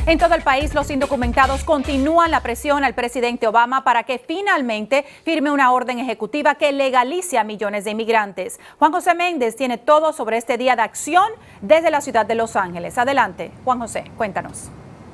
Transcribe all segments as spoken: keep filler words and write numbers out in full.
En todo el país, los indocumentados continúan la presión al presidente Obama para que finalmente firme una orden ejecutiva que legalice a millones de inmigrantes. Juan José Méndez tiene todo sobre este día de acción desde la ciudad de Los Ángeles. Adelante, Juan José, cuéntanos.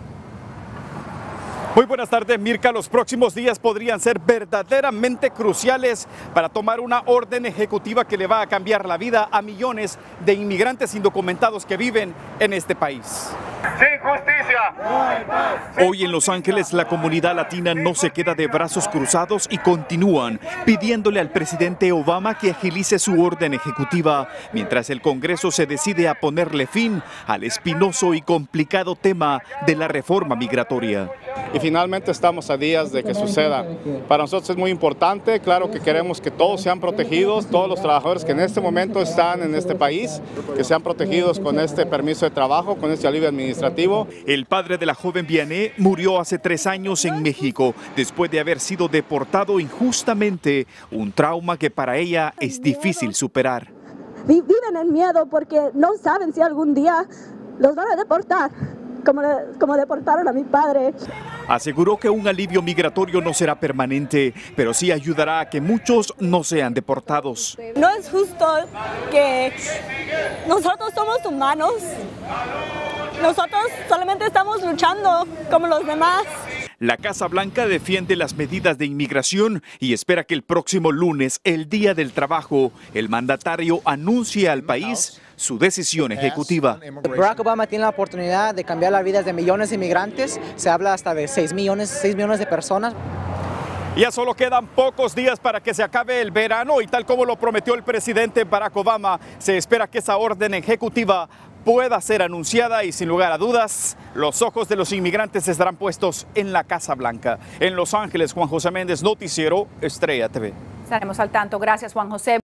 Muy buenas tardes, Mirka. Los próximos días podrían ser verdaderamente cruciales para tomar una orden ejecutiva que le va a cambiar la vida a millones de inmigrantes indocumentados que viven en este país. Sin justicia no hay paz. Hoy en Los Ángeles la comunidad latina no se queda de brazos cruzados y continúan pidiéndole al presidente Obama que agilice su orden ejecutiva mientras el Congreso se decide a ponerle fin al espinoso y complicado tema de la reforma migratoria. Y finalmente estamos a días de que suceda. Para nosotros es muy importante, claro que queremos que todos sean protegidos, todos los trabajadores que en este momento están en este país, que sean protegidos con este permiso de trabajo, con este alivio administrativo. El padre de la joven Vianney murió hace tres años en México después de haber sido deportado injustamente, un trauma que para ella es difícil superar. Viven en miedo porque no saben si algún día los van a deportar. Como, como deportaron a mi padre. Aseguró que un alivio migratorio no será permanente, pero sí ayudará a que muchos no sean deportados. No es justo que nosotros somos humanos. Nosotros solamente estamos luchando como los demás. La Casa Blanca defiende las medidas de inmigración y espera que el próximo lunes, el Día del Trabajo, el mandatario anuncie al país su decisión ejecutiva. Barack Obama tiene la oportunidad de cambiar las vidas de millones de inmigrantes. Se habla hasta de seis millones, seis millones de personas. Ya solo quedan pocos días para que se acabe el verano y tal como lo prometió el presidente Barack Obama, se espera que esa orden ejecutiva pueda ser anunciada y sin lugar a dudas, los ojos de los inmigrantes estarán puestos en la Casa Blanca. En Los Ángeles, Juan José Méndez, Noticiero Estrella T V. Estaremos al tanto. Gracias, Juan José.